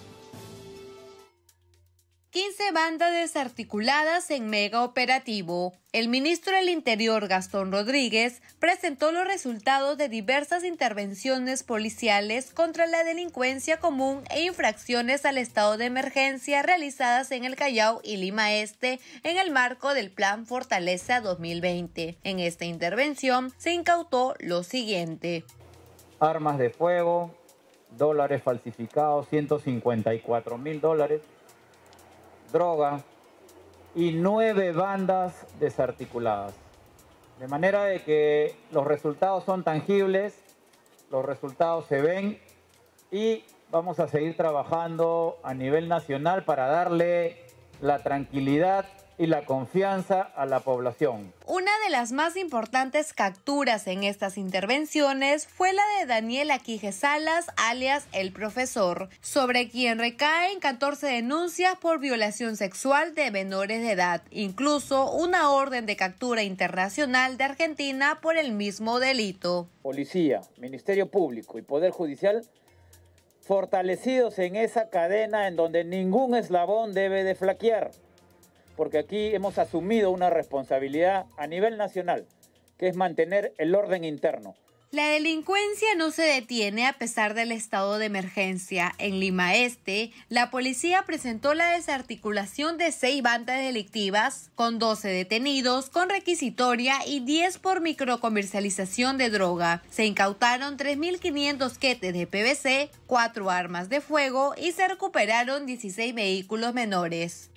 15 bandas desarticuladas en mega operativo. El ministro del Interior, Gastón Rodríguez, presentó los resultados de diversas intervenciones policiales contra la delincuencia común e infracciones al estado de emergencia realizadas en el Callao y Lima Este en el marco del Plan Fortaleza 2020. En esta intervención se incautó lo siguiente: Armas de fuego, dólares falsificados, $154.000, droga y 9 bandas desarticuladas. De manera de que los resultados son tangibles, los resultados se ven y vamos a seguir trabajando a nivel nacional para darle la tranquilidad y la confianza a la población. Una de las más importantes capturas en estas intervenciones fue la de Daniel Aquije Salas, alias El Profesor, sobre quien recaen 14 denuncias por violación sexual de menores de edad, incluso una orden de captura internacional de Argentina por el mismo delito. Policía, Ministerio Público y Poder Judicial fortalecidos en esa cadena en donde ningún eslabón debe de flaquear, porque aquí hemos asumido una responsabilidad a nivel nacional, que es mantener el orden interno. La delincuencia no se detiene a pesar del estado de emergencia. En Lima Este, la policía presentó la desarticulación de 6 bandas delictivas, con 12 detenidos, con requisitoria y 10 por microcomercialización de droga. Se incautaron 3.500 quetes de PVC, 4 armas de fuego y se recuperaron 16 vehículos menores.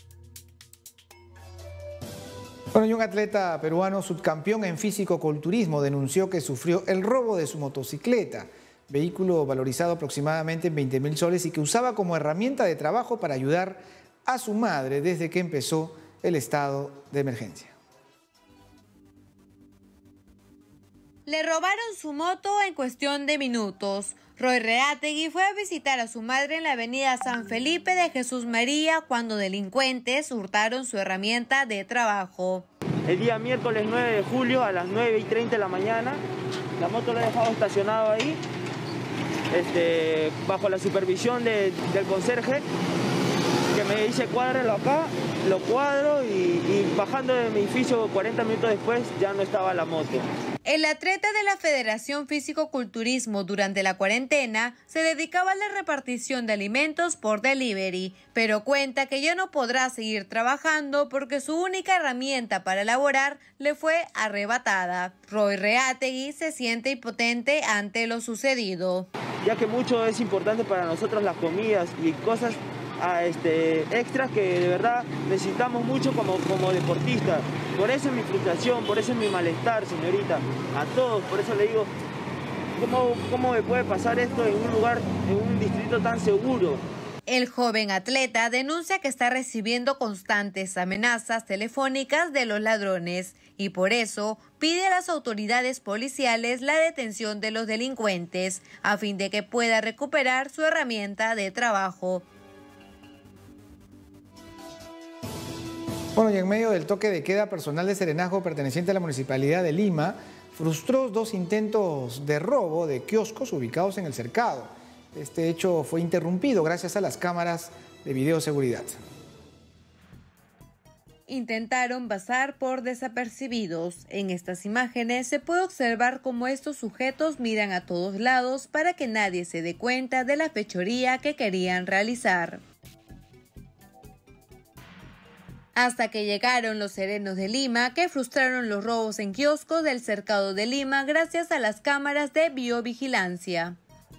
Bueno, y un atleta peruano subcampeón en físico-culturismo denunció que sufrió el robo de su motocicleta, vehículo valorizado aproximadamente en 20.000 soles y que usaba como herramienta de trabajo para ayudar a su madre desde que empezó el estado de emergencia. Le robaron su moto en cuestión de minutos. Roy Reategui fue a visitar a su madre en la avenida San Felipe de Jesús María cuando delincuentes hurtaron su herramienta de trabajo. El día miércoles 9 de julio a las 9:30 de la mañana, la moto la he dejado estacionada ahí, bajo la supervisión del conserje, que me dice cuádralo acá, lo cuadro y bajando de mi edificio 40 minutos después ya no estaba la moto. El atleta de la Federación Físico-Culturismo durante la cuarentena se dedicaba a la repartición de alimentos por delivery, pero cuenta que ya no podrá seguir trabajando porque su única herramienta para elaborar le fue arrebatada. Roy Reategui se siente impotente ante lo sucedido. Ya que mucho es importante para nosotros las comidas y cosas extras que de verdad necesitamos mucho como deportistas. Por eso es mi frustración, por eso es mi malestar, señorita, a todos. Por eso le digo, ¿cómo me puede pasar esto en un lugar, en un distrito tan seguro? El joven atleta denuncia que está recibiendo constantes amenazas telefónicas de los ladrones y por eso pide a las autoridades policiales la detención de los delincuentes a fin de que pueda recuperar su herramienta de trabajo. Bueno, y en medio del toque de queda, personal de Serenazgo perteneciente a la Municipalidad de Lima frustró 2 intentos de robo de kioscos ubicados en el cercado. Este hecho fue interrumpido gracias a las cámaras de videoseguridad. Intentaron pasar por desapercibidos. En estas imágenes se puede observar cómo estos sujetos miran a todos lados para que nadie se dé cuenta de la fechoría que querían realizar. Hasta que llegaron los serenos de Lima, que frustraron los robos en kioscos del cercado de Lima gracias a las cámaras de biovigilancia.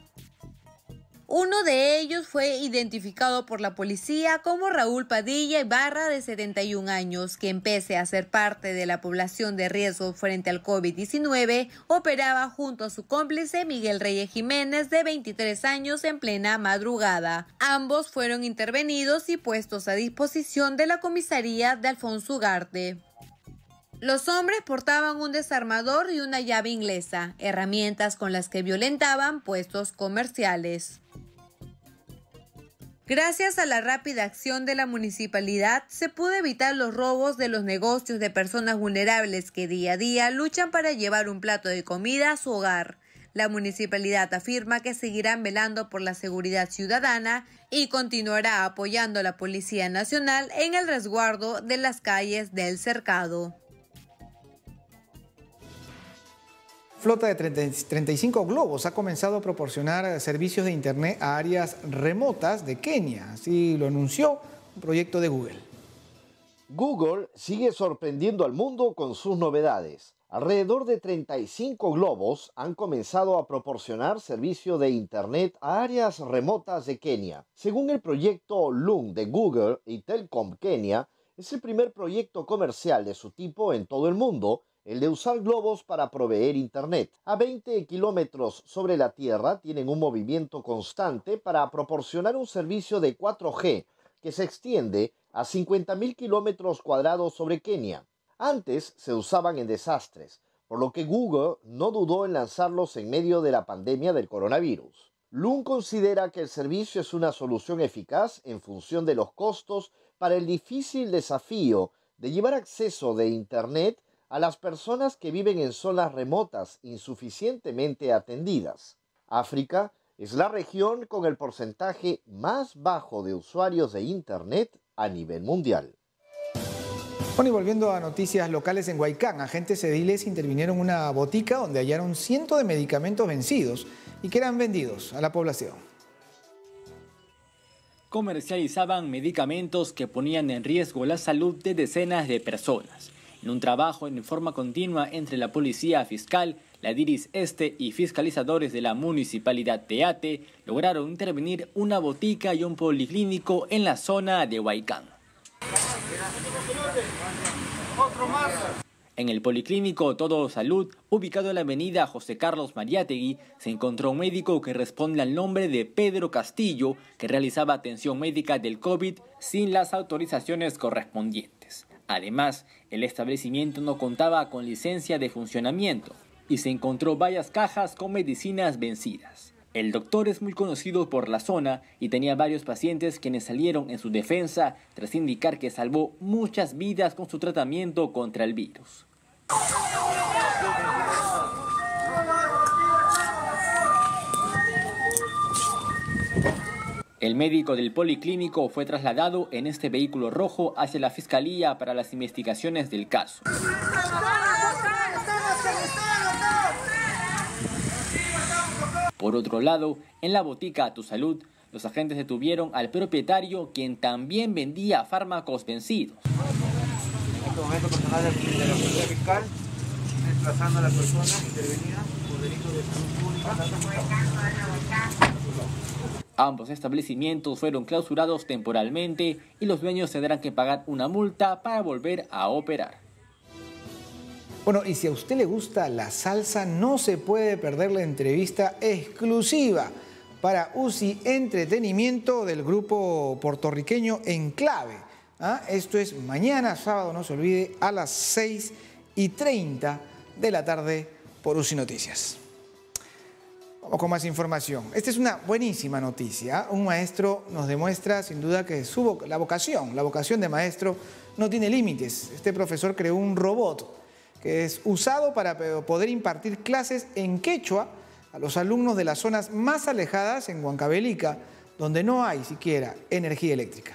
Uno de ellos fue identificado por la policía como Raúl Padilla Ibarra, de 71 años, quien pese a ser parte de la población de riesgo frente al COVID-19, operaba junto a su cómplice Miguel Reyes Jiménez, de 23 años, en plena madrugada. Ambos fueron intervenidos y puestos a disposición de la comisaría de Alfonso Ugarte. Los hombres portaban un desarmador y una llave inglesa, herramientas con las que violentaban puestos comerciales. Gracias a la rápida acción de la municipalidad, se pudo evitar los robos de los negocios de personas vulnerables que día a día luchan para llevar un plato de comida a su hogar. La municipalidad afirma que seguirán velando por la seguridad ciudadana y continuará apoyando a la Policía Nacional en el resguardo de las calles del cercado. Flota de 35 globos ha comenzado a proporcionar servicios de Internet a áreas remotas de Kenia. Así lo anunció un proyecto de Google. Google sigue sorprendiendo al mundo con sus novedades. Alrededor de 35 globos han comenzado a proporcionar servicio de Internet a áreas remotas de Kenia. Según el proyecto Loon de Google y Telcom Kenia, es el primer proyecto comercial de su tipo en todo el mundo, el de usar globos para proveer Internet. A 20 kilómetros sobre la Tierra tienen un movimiento constante para proporcionar un servicio de 4G que se extiende a 50.000 kilómetros cuadrados sobre Kenia. Antes se usaban en desastres, por lo que Google no dudó en lanzarlos en medio de la pandemia del coronavirus. Loon considera que el servicio es una solución eficaz en función de los costos para el difícil desafío de llevar acceso de Internet a las personas que viven en zonas remotas insuficientemente atendidas. África es la región con el porcentaje más bajo de usuarios de Internet a nivel mundial. Bueno, y volviendo a noticias locales, en Huaycán, agentes ediles intervinieron en una botica donde hallaron cientos de medicamentos vencidos y que eran vendidos a la población. Comercializaban medicamentos que ponían en riesgo la salud de decenas de personas. En un trabajo en forma continua entre la Policía Fiscal, la DIRIS Este y fiscalizadores de la Municipalidad de Ate, lograron intervenir una botica y un policlínico en la zona de Huaycán. En el policlínico Todo Salud, ubicado en la avenida José Carlos Mariátegui, se encontró un médico que responde al nombre de Pedro Castillo, que realizaba atención médica del COVID sin las autorizaciones correspondientes. Además, el establecimiento no contaba con licencia de funcionamiento y se encontró varias cajas con medicinas vencidas. El doctor es muy conocido por la zona y tenía varios pacientes quienes salieron en su defensa tras indicar que salvó muchas vidas con su tratamiento contra el virus. El médico del policlínico fue trasladado en este vehículo rojo hacia la Fiscalía para las investigaciones del caso. Por otro lado, en la botica Tu Salud, los agentes detuvieron al propietario, quien también vendía fármacos vencidos. En este momento, personal de la Policía Fiscal desplazando a la persona intervenida por delitos de salud pública. Ambos establecimientos fueron clausurados temporalmente y los dueños tendrán que pagar una multa para volver a operar. Bueno, y si a usted le gusta la salsa, no se puede perder la entrevista exclusiva para UCI Entretenimiento del grupo puertorriqueño Enclave. Esto es mañana, sábado, no se olvide, a las 6:30 de la tarde por UCI Noticias. Vamos con más información. Esta es una buenísima noticia. Un maestro nos demuestra sin duda que la vocación de maestro no tiene límites. Este profesor creó un robot que es usado para poder impartir clases en quechua a los alumnos de las zonas más alejadas en Huancavelica, donde no hay siquiera energía eléctrica.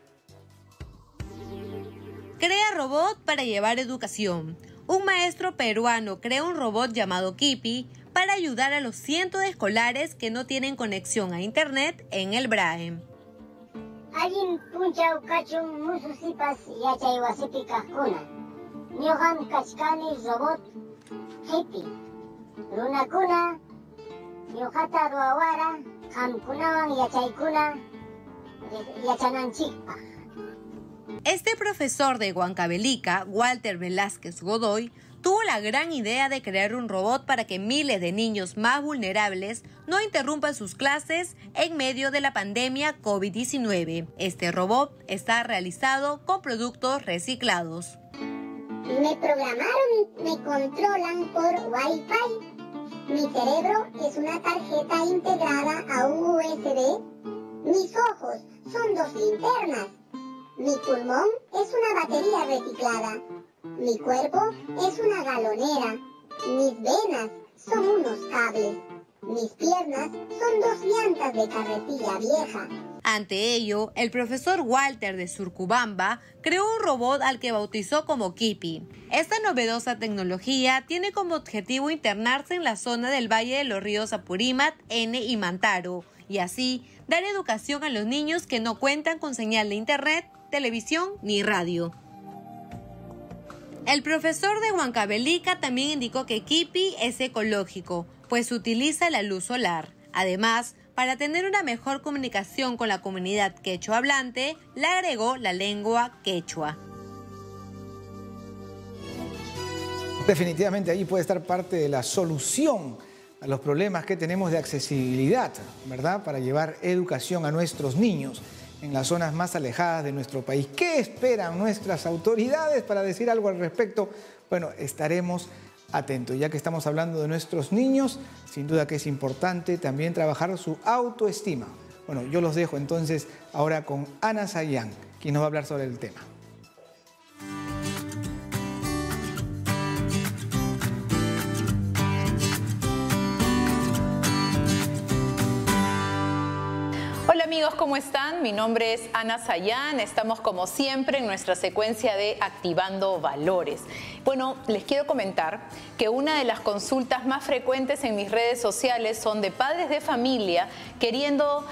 Crea robot para llevar educación. Un maestro peruano crea un robot llamado Kipi para ayudar a los cientos de escolares que no tienen conexión a internet en el Braem. Alguien punchau cachun mususipas yachay wasipi kajkuna. Ñuqam kachkani robot Kipi. Runakuna ñuqata ruawara qamkunawan yachaykuna yachananchikpaq. Este profesor de Huancavelica, Walter Velázquez Godoy, tuvo la gran idea de crear un robot para que miles de niños más vulnerables no interrumpan sus clases en medio de la pandemia COVID-19. Este robot está realizado con productos reciclados. Me programaron y me controlan por Wi-Fi. Mi cerebro es una tarjeta integrada a un USB. Mis ojos son 2 linternas. Mi pulmón es una batería reciclada. Mi cuerpo es una galonera. Mis venas son unos cables. Mis piernas son 2 llantas de carretilla vieja. Ante ello, el profesor Walter de Surcubamba creó un robot al que bautizó como Kipi. Esta novedosa tecnología tiene como objetivo internarse en la zona del Valle de los Ríos Apurímac, Ene y Mantaro, y así dar educación a los niños que no cuentan con señal de internet, televisión ni radio. El profesor de Huancavelica también indicó que Kipi es ecológico, pues utiliza la luz solar. Además, para tener una mejor comunicación con la comunidad quechua hablante, le agregó la lengua quechua. Definitivamente ahí puede estar parte de la solución a los problemas que tenemos de accesibilidad, ¿verdad? Para llevar educación a nuestros niños en las zonas más alejadas de nuestro país. ¿Qué esperan nuestras autoridades para decir algo al respecto? Bueno, estaremos atentos. Ya que estamos hablando de nuestros niños, sin duda que es importante también trabajar su autoestima. Bueno, yo los dejo entonces ahora con Ana Sayán, quien nos va a hablar sobre el tema. Hola amigos, ¿cómo están? Mi nombre es Ana Sayán. Estamos como siempre en nuestra secuencia de Activando Valores. Bueno, les quiero comentar que una de las consultas más frecuentes en mis redes sociales son de padres de familia queriendo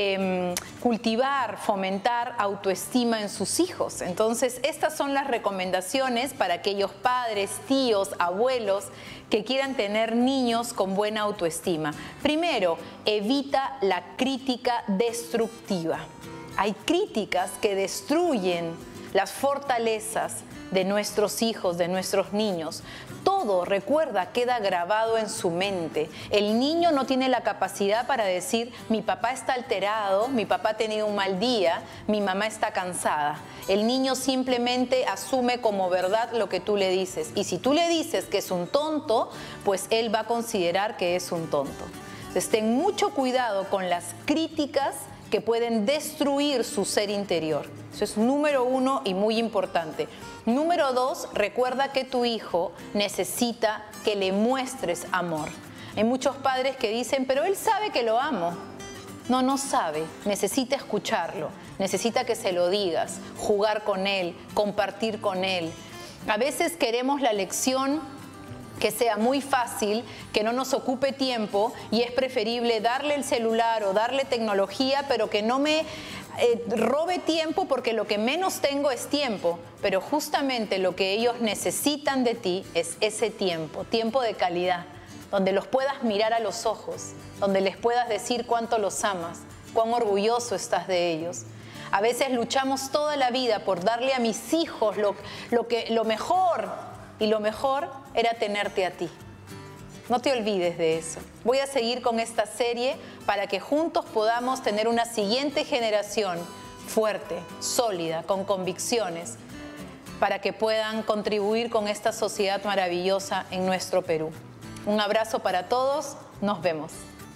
cultivar, fomentar autoestima en sus hijos. Entonces, estas son las recomendaciones para aquellos padres, tíos, abuelos que quieran tener niños con buena autoestima. Primero, evita la crítica destructiva. Hay críticas que destruyen las fortalezas de nuestros hijos, de nuestros niños. Todo, recuerda, queda grabado en su mente. El niño no tiene la capacidad para decir, mi papá está alterado, mi papá ha tenido un mal día, mi mamá está cansada. El niño simplemente asume como verdad lo que tú le dices. Y si tú le dices que es un tonto, pues él va a considerar que es un tonto. Entonces, ten mucho cuidado con las críticas que pueden destruir su ser interior. Eso es número 1 y muy importante. Número 2, recuerda que tu hijo necesita que le muestres amor. Hay muchos padres que dicen, pero él sabe que lo amo. No, no sabe. Necesita escucharlo. Necesita que se lo digas, jugar con él, compartir con él. A veces queremos la lección que sea muy fácil, que no nos ocupe tiempo y es preferible darle el celular o darle tecnología, pero que no me robe tiempo porque lo que menos tengo es tiempo. Pero justamente lo que ellos necesitan de ti es ese tiempo, tiempo de calidad, donde los puedas mirar a los ojos, donde les puedas decir cuánto los amas, cuán orgulloso estás de ellos. A veces luchamos toda la vida por darle a mis hijos lo mejor, y lo mejor era tenerte a ti. No te olvides de eso. Voy a seguir con esta serie para que juntos podamos tener una siguiente generación fuerte, sólida, con convicciones, para que puedan contribuir con esta sociedad maravillosa en nuestro Perú. Un abrazo para todos. Nos vemos.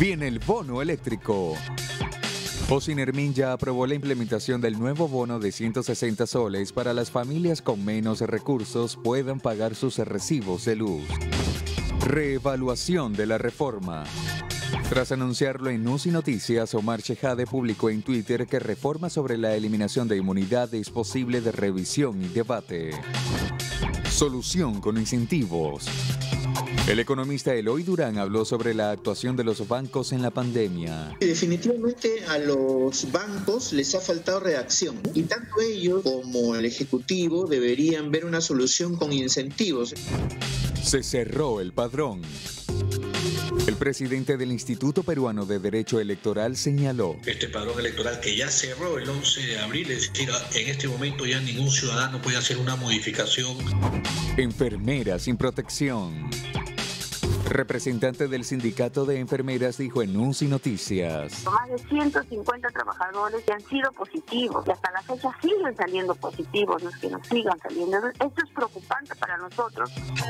Viene el bono eléctrico. Ocinermin ya aprobó la implementación del nuevo bono de 160 soles para las familias con menos recursos puedan pagar sus recibos de luz. Reevaluación de la reforma. Tras anunciarlo en News y Noticias, Omar Chejade publicó en Twitter que reforma sobre la eliminación de inmunidad es posible de revisión y debate. Solución con incentivos. El economista Eloy Durán habló sobre la actuación de los bancos en la pandemia. Definitivamente a los bancos les ha faltado reacción y tanto ellos como el Ejecutivo deberían ver una solución con incentivos. Se cerró el padrón. El presidente del Instituto Peruano de Derecho Electoral señaló: este padrón electoral que ya cerró el 11 de abril, es decir, en este momento ya ningún ciudadano puede hacer una modificación. Enfermeras sin protección. Representante del sindicato de enfermeras dijo en News y Noticias: más de 150 trabajadores que han sido positivos y hasta la fecha siguen saliendo positivos, no es que nos sigan saliendo. Esto es preocupante para nosotros.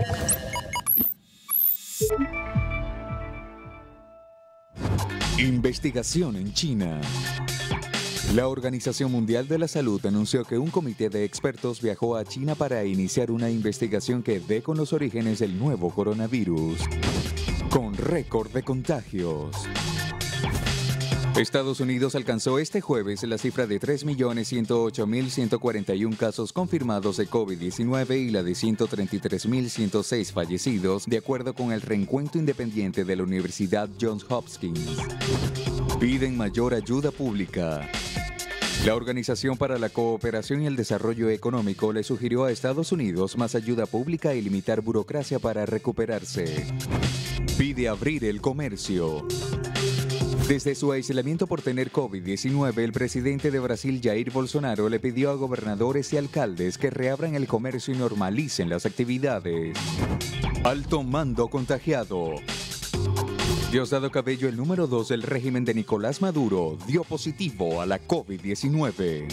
Investigación en China. La Organización Mundial de la Salud anunció que un comité de expertos viajó a China para iniciar una investigación que dé con los orígenes del nuevo coronavirus, con récord de contagios. Estados Unidos alcanzó este jueves la cifra de 3.108.141 casos confirmados de COVID-19 y la de 133.106 fallecidos, de acuerdo con el reencuentro independiente de la Universidad Johns Hopkins. Piden mayor ayuda pública. La Organización para la Cooperación y el Desarrollo Económico le sugirió a Estados Unidos más ayuda pública y limitar burocracia para recuperarse. Pide abrir el comercio. Desde su aislamiento por tener COVID-19, el presidente de Brasil, Jair Bolsonaro, le pidió a gobernadores y alcaldes que reabran el comercio y normalicen las actividades. Alto mando contagiado. Diosdado Cabello, el número 2 del régimen de Nicolás Maduro, dio positivo a la COVID-19.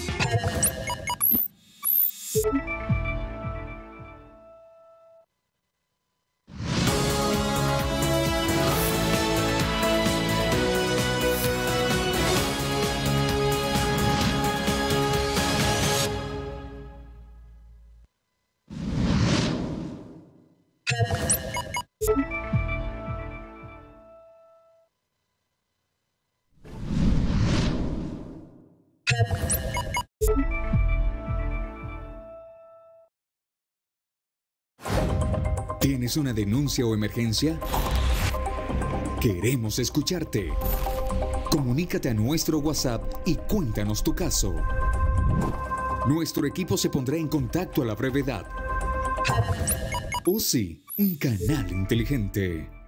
¿Tienes una denuncia o emergencia? Queremos escucharte. Comunícate a nuestro WhatsApp y cuéntanos tu caso. Nuestro equipo se pondrá en contacto a la brevedad. UCI, un canal inteligente.